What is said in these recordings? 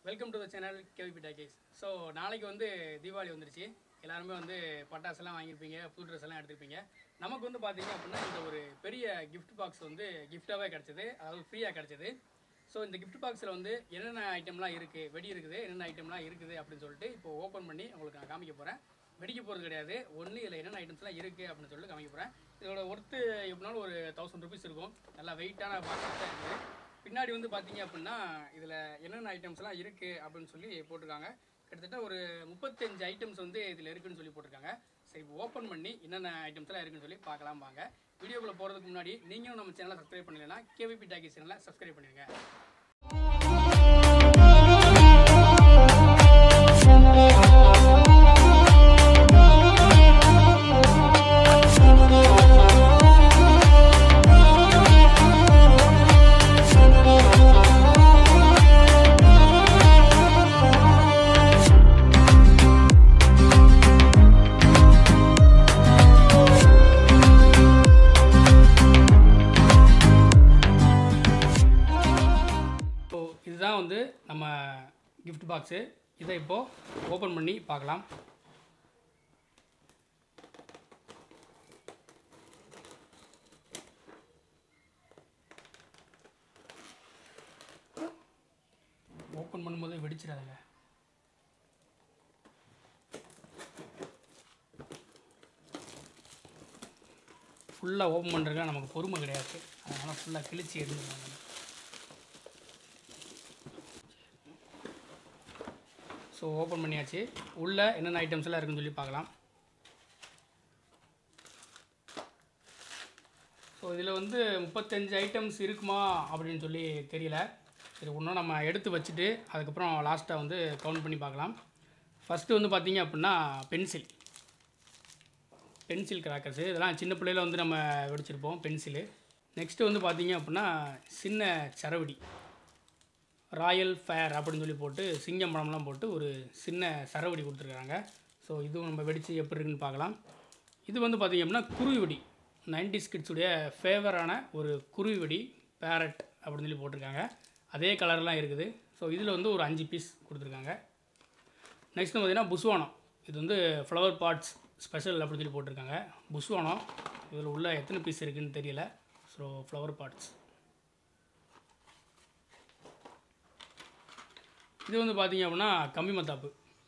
Welcome to the channel KVP Talkies. So நாளைக்கு வந்து தீபாவளி வந்துருச்சு. எல்லாருமே வந்து பட்டாசுலாம் வாங்கியிருப்பீங்க, புது ட்ரெஸ் எல்லாம் எடுத்துருப்பீங்க. நமக்கு வந்து பார்த்தீங்க அப்படின்னா இந்த ஒரு பெரிய கிஃப்ட் பாக்ஸ் வந்து கிஃப்டாகவே கிடச்சிது, அதாவது ஃப்ரீயாக கிடச்சிது. ஸோ இந்த கிஃப்ட் பாக்ஸில் வந்து என்னென்ன ஐட்டம்லாம் இருக்குது, வெடி இருக்குது, என்னென்ன ஐட்டம்லாம் இருக்குது அப்படின்னு சொல்லிட்டு இப்போ ஓப்பன் பண்ணி உங்களுக்கு நான் காமிக்க போகிறேன். வெடிக்க போகிறது கிடையாது, ஒன்று இதில் என்னென்ன ஐட்டம்ஸ்லாம் இருக்குது அப்படின்னு சொல்லிட்டு காமிக்க போகிறேன். இதோட ஒர்த்து எப்படினாலும் ஒரு 1000 ருபீஸ் இருக்கும். நல்லா வெயிட்டான பாக்ஸ் தான் இருக்குது. பின்னாடி வந்து பார்த்தீங்க அப்படின்னா இதில் என்னென்ன ஐட்டம்ஸ்லாம் இருக்குது அப்படின்னு சொல்லி போட்டிருக்காங்க. கிட்டத்தட்ட ஒரு 35 ஐட்டம்ஸ் வந்து இதில் இருக்குதுன்னு சொல்லி போட்டிருக்காங்க. சரி, இப்போ ஓப்பன் பண்ணி என்னென்ன ஐட்டம்ஸ்லாம் இருக்குன்னு சொல்லி பார்க்கலாம் வாங்க. வீடியோக்குள்ளே போகிறதுக்கு முன்னாடி நீங்களும் நம்ம சேனலை சப்ஸ்கிரைப் பண்ணலைன்னா கேவிபி டாக்கீஸ் சேனலை சப்ஸ்கிரைப் பண்ணிடுங்க. இதுதான் வந்து நம்ம கிஃப்ட் பாக்ஸு. இதை இப்போது ஓப்பன் பண்ணி பார்க்கலாம். ஓப்பன் பண்ணும்போது வெடிச்சிடாதுங்க. ஃபுல்லாக ஓப்பன் பண்ணுறதுக்கு நமக்கு பொறுமை கிடையாது, அதனால் ஃபுல்லாக கிழிச்சி எடுத்துருவாங்க. ஸோ ஓப்பன் பண்ணியாச்சு. உள்ளே என்னென்ன ஐட்டம்ஸ்லாம் இருக்குன்னு சொல்லி பார்க்கலாம். ஸோ இதில் வந்து 35 ஐட்டம்ஸ் இருக்குமா அப்படின்னு சொல்லி தெரியல. சரி, ஒன்றும் நம்ம எடுத்து வச்சுட்டு அதுக்கப்புறம் லாஸ்ட்டாக வந்து கவுண்ட் பண்ணி பார்க்கலாம். ஃபஸ்ட்டு வந்து பார்த்திங்க அப்படின்னா பென்சில் கிராக்கர்ஸு. இதெல்லாம் சின்ன பிள்ளையில் வந்து நம்ம வெடிச்சிருப்போம் பென்சிலு. நெக்ஸ்ட்டு வந்து பார்த்திங்க அப்படின்னா சின்ன சரவெடி, ராயல் ஃபயர் அப்படின்னு சொல்லி போட்டு சிங்கம் படம்லாம் போட்டு ஒரு சின்ன சரவெடி கொடுத்துருக்காங்க. ஸோ இதுவும் நம்ம வெடித்து எப்படி இருக்குன்னு பார்க்கலாம். இது வந்து பார்த்திங்க அப்படின்னா குருவி வெடி, 90s கிட்ஸுடைய ஃபேவரான ஒரு குருவி வெடி, பேரட் அப்படின்னு சொல்லி போட்டிருக்காங்க. அதே கலர்லாம் இருக்குது. ஸோ இதில் வந்து ஒரு 5 பீஸ் கொடுத்துருக்காங்க. நெக்ஸ்ட் பார்த்திங்கன்னா புஸ்வானம். இது வந்து ஃப்ளவர் பாட்ஸ் ஸ்பெஷல் அப்படின்னு சொல்லி போட்டிருக்காங்க. புஸ்வானம் இதில் உள்ள எத்தனை பீஸ் இருக்குதுன்னு தெரியல. So flower pots. இது வந்து பார்த்திங்க அப்படின்னா கம்பி மத்தாப்பு.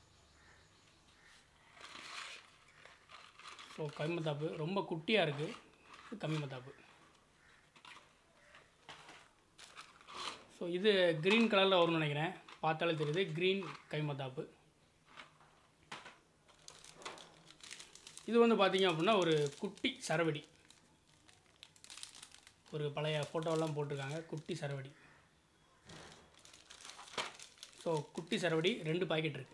ஸோ கம்பி மத்தாப்பு ரொம்ப குட்டியாக இருக்குது. கம்பி மத்தாப்பு. ஸோ இது க்ரீன் கலரில் வரும்னு நினைக்கிறேன், பார்த்தாலே தெரியுது. க்ரீன் கம்பி மத்தாப்பு. இது வந்து பார்த்திங்க அப்படின்னா ஒரு குட்டி சரவெடி. ஒரு பழைய ஃபோட்டோவெல்லாம் போட்டிருக்காங்க, குட்டி சரவெடி. ஸோ குட்டி சரவெடி 2 பாக்கெட் இருக்குது.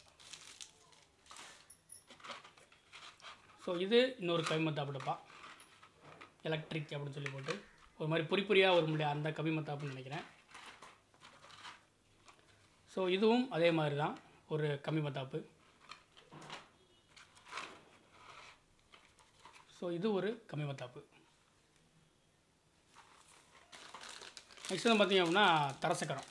ஸோ இது இன்னொரு கவிமத்தாப்பு டப்பா, எலக்ட்ரிக் அப்படின்னு சொல்லி போட்டு ஒரு மாதிரி பொறியாக வரும் இல்லையா, அந்த கவிமத்தாப்புன்னு நினைக்கிறேன். ஸோ இதுவும் அதே மாதிரி தான் ஒரு கவிமத்தாப்பு. ஸோ இது ஒரு கவிமத்தாப்பு. நெக்ஸ்ட் வந்து பார்த்திங்க அப்படின்னா தரசக்கரம்,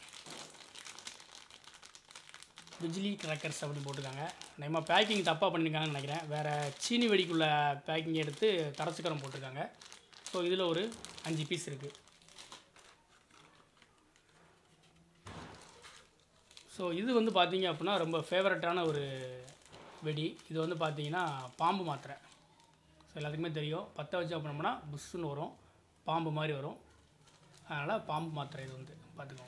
பிஜ்லி கிராக்கர்ஸ் அப்படின்னு போட்டிருக்காங்க. நம்ம பேக்கிங் தப்பாக பண்ணியிருக்காங்கன்னு நினைக்கிறேன். வேறு சீனி வெடிக்குள்ள பேக்கிங் எடுத்து தரசக்கரம் போட்டிருக்காங்க. ஸோ இதில் ஒரு 5 பீஸ் இருக்குது. ஸோ இது வந்து பார்த்திங்க அப்படின்னா ரொம்ப ஃபேவரட்டான ஒரு வெடி. இது வந்து பார்த்திங்கன்னா பாம்பு மாத்திரை. ஸோ எல்லாத்துக்குமே தெரியும், பற்ற வச்சு அப்படின்னோம்னா புஷ்ஷுன்னு வரும், பாம்பு மாதிரி வரும். அதனால் பாம்பு மாத்திரை இது வந்து பார்த்துக்கோங்க.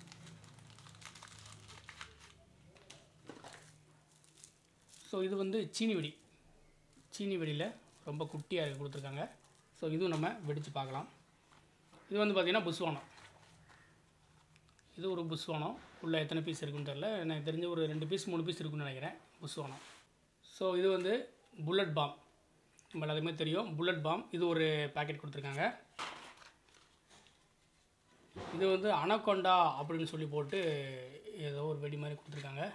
ஸோ இது வந்து சீனி வெடியில் ரொம்ப குட்டியாக கொடுத்துருக்காங்க. ஸோ இதுவும் நம்ம வெடித்து பார்க்கலாம். இது வந்து பார்த்திங்கன்னா புஸ்வானம். இது ஒரு புஸ்வானம். உள்ளே எத்தனை பீஸ் இருக்குன்னு தெரில, எனக்கு தெரிஞ்ச ஒரு 2 பீஸ் 3 பீஸ் இருக்குன்னு நினைக்கிறேன் புஸ்வானம். ஸோ இது வந்து புல்லட் பாம். நம்ம எல்லாத்துக்குமே தெரியும் புல்லட் பாம். இது ஒரு பேக்கெட் கொடுத்துருக்காங்க. இது வந்து அனகொண்டா அப்படின்னு சொல்லி போட்டு ஏதோ ஒரு வெடி மாதிரி கொடுத்துருக்காங்க.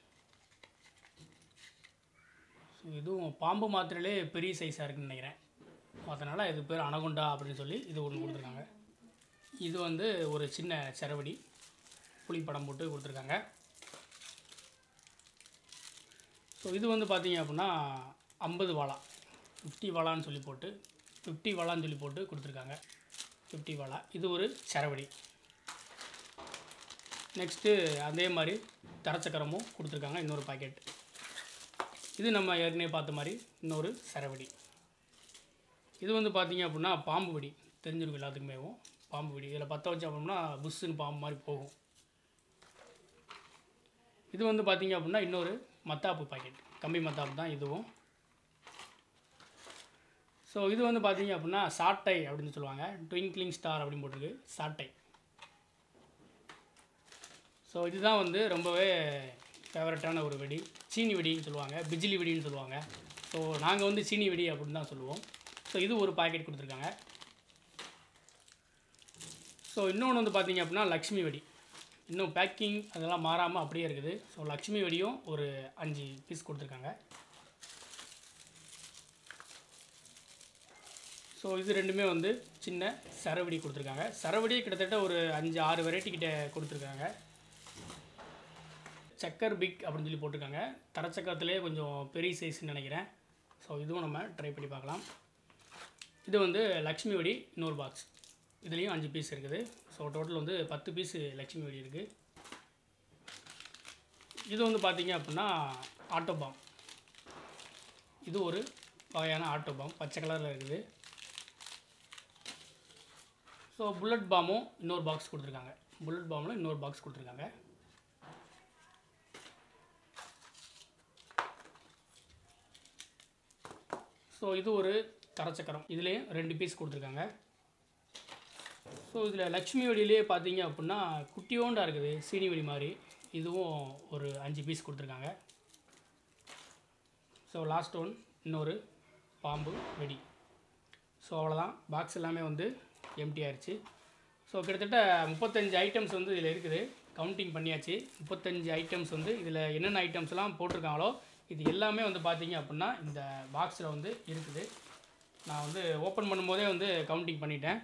ஸோ இதுவும் பாம்பு மாத்திரையிலே பெரிய சைஸாக இருக்குதுன்னு நினைக்கிறேன், அதனால் இது பேர் அனகொண்டா அப்படின்னு சொல்லி இது ஒன்று கொடுத்துருக்காங்க. இது வந்து ஒரு சின்ன சரவெடி, புளி படம் போட்டு கொடுத்துருக்காங்க. ஸோ இது வந்து பார்த்தீங்க அப்படின்னா 50 வாலா 50 வாலான்னு சொல்லி போட்டு கொடுத்துருக்காங்க. 50 வாலா. இது ஒரு சரவடி. நெக்ஸ்ட்டு அதே மாதிரி தரச்சக்கரமும் கொடுத்துருக்காங்க, இன்னொரு பாக்கெட். இது நம்ம ஏற்கனவே பார்த்த மாதிரி இன்னொரு சரவடி. இது வந்து பார்த்தீங்க அப்படின்னா பாம்பு வெடி, தெரிஞ்சிருக்கும் எல்லாத்துக்குமே. பாம்பு வெடி இதில் பற்ற வச்சு அப்படின்னா புஷ்ஷுன்னு பாம்பு மாதிரி போகும். இது வந்து பார்த்தீங்க அப்படின்னா இன்னொரு மத்தாப்பு பாக்கெட், கம்பி மத்தாப்பு தான் இதுவும். ஸோ இது வந்து பார்த்தீங்க அப்படின்னா சாட்டை அப்படின்னு சொல்லுவாங்க, ட்விங்க்லிங் ஸ்டார் அப்படின்னு போட்டிருக்கு, சாட்டை. ஸோ இதுதான் வந்து ரொம்பவே ஃபேவரட்டான ஒரு வெடி. சீனி வெடின்னு சொல்லுவாங்க, பிஜிலி வெடின்னு சொல்லுவாங்க. ஸோ நாங்கள் வந்து சீனி வெடி அப்படின்னு தான் சொல்லுவோம். ஸோ இது ஒரு பாக்கெட் கொடுத்துருக்காங்க. ஸோ இன்னொன்று வந்து பார்த்தீங்க அப்படின்னா லக்ஷ்மி வெடி. இன்னும் பேக்கிங் அதெல்லாம் மாறாமல் அப்படியே இருக்குது. ஸோ லக்ஷ்மி வெடியும் ஒரு 5 பீஸ் கொடுத்துருக்காங்க. ஸோ இது ரெண்டுமே வந்து சின்ன சரவடி கொடுத்துருக்காங்க. சரவடி கிட்டத்தட்ட ஒரு 5-6 வெரைட்டி கிட்ட கொடுத்துருக்காங்க. சக்கர் பிக் அப்படின்னு சொல்லி போட்டிருக்காங்க. தரச்சக்கரத்துலேயே கொஞ்சம் பெரிய சைஸ்ன்னு நினைக்கிறேன். ஸோ இதுவும் நம்ம ட்ரை பண்ணி பார்க்கலாம். இது வந்து லக்ஷ்மி வெடி இன்னொரு பாக்ஸ். இதுலேயும் 5 பீஸ் இருக்குது. ஸோ டோட்டல் வந்து 10 பீஸ் லக்ஷ்மி வெடி இருக்குது. இது வந்து பார்த்தீங்க அப்படின்னா ஆட்டோ பாம். இது ஒரு வகையான ஆட்டோ பாம், பச்சை கலரில் இருக்குது. ஸோ புல்லட் பாமும் இன்னொரு பாக்ஸ் கொடுத்துருக்காங்க. புல்லட் பாமில் இன்னொரு பாக்ஸ் கொடுத்துருக்காங்க. ஸோ இது ஒரு தரச்சக்கரம், இதுலேயும் 2 பீஸ் கொடுத்துருக்காங்க. ஸோ இதில் லக்ஷ்மி வெடியிலே பார்த்தீங்க அப்படின்னா குட்டியோண்டாக இருக்குது, சீனி வெடி மாதிரி. இதுவும் ஒரு 5 பீஸ் கொடுத்துருக்காங்க. ஸோ லாஸ்ட் ஒன் இன்னொரு பாம்பு வெடி. ஸோ அவ்வளோதான், பாக்ஸ் எல்லாமே வந்து எம்டி ஆயிடுச்சு. ஸோ கிட்டத்தட்ட 35 ஐட்டம்ஸ் வந்து இதில் இருக்குது. கவுண்டிங் பண்ணியாச்சு. 35 ஐட்டம்ஸ் வந்து இதில் என்னென்ன ஐட்டம்ஸ்லாம் போட்டிருக்காங்களோ இது எல்லாமே வந்து பார்த்தீங்க அப்படின்னா இந்த பாக்ஸில் வந்து இருக்குது. நான் வந்து ஓப்பன் பண்ணும்போதே வந்து கவுண்டிங் பண்ணிட்டேன்.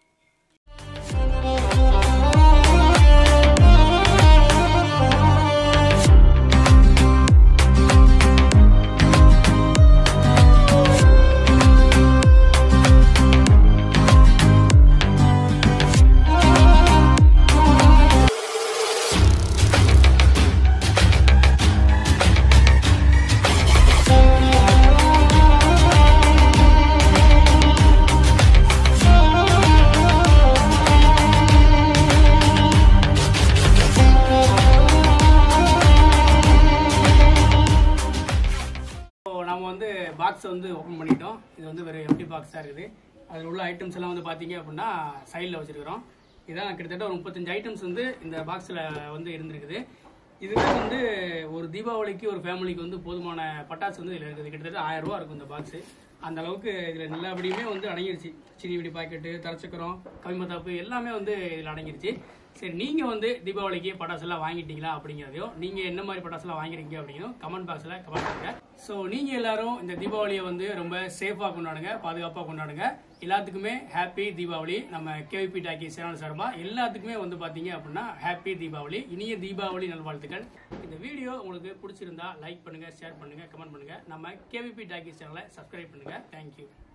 நம்ம வந்து பாக்ஸை வந்து ஓப்பன் பண்ணிட்டோம். இது வந்து வேறு எம்டி பாக்ஸாக இருக்குது. அதில் உள்ள ஐட்டம்ஸ் எல்லாம் வந்து பார்த்தீங்க அப்படின்னா சைடில் வச்சுருக்கிறோம். இதான் கிட்டத்தட்ட ஒரு 35 ஐட்டம்ஸ் வந்து இந்த பாக்ஸில் வந்து இருந்திருக்குது. இதுவே வந்து ஒரு தீபாவளிக்கு ஒரு ஃபேமிலிக்கு வந்து போதுமான பட்டாசு வந்து இதில் இருக்குது. கிட்டத்தட்ட 1000 ரூபா இருக்கும் இந்த பாக்ஸு. அந்த அளவுக்கு இதில் எல்லாபடியுமே வந்து அடங்கிருச்சு. சீனி வெடி பாக்கெட்டு, தரச்சக்கரம், கவிமத்தாப்பு எல்லாமே வந்து இதில் அடங்கிருச்சு. சரி, நீங்கள் வந்து தீபாவளிக்கு பட்டாசுலாம் வாங்கிட்டீங்களா அப்படிங்கிறதையும், நீங்கள் என்ன மாதிரி பட்டாசுலாம் வாங்கிருக்கீங்க அப்படிங்கிறதும் கமெண்ட் பாக்ஸில் கமெண்ட் பண்ணுங்க. ஸோ நீங்கள் எல்லாரும் இந்த தீபாவளியை வந்து ரொம்ப சேஃபாக கொண்டாடுங்க, பாதுகாப்பாக கொண்டாடுங்க. எல்லாத்துக்குமே ஹாப்பி தீபாவளி. நம்ம கேவிபி டாக்கீஸ் சேனல் சார்பாக எல்லாத்துக்குமே வந்து பார்த்தீங்க அப்படின்னா ஹாப்பி தீபாவளி, இனிய தீபாவளி நல்வாழ்த்துக்கள். இந்த வீடியோ உங்களுக்கு பிடிச்சிருந்தா லைக் பண்ணுங்கள், ஷேர் பண்ணுங்கள், கமெண்ட் பண்ணுங்கள். நம்ம கேவிபி டாக்கீஸ் சேனலை சப்ஸ்கிரைப் பண்ணுங்கள். தேங்க்யூ.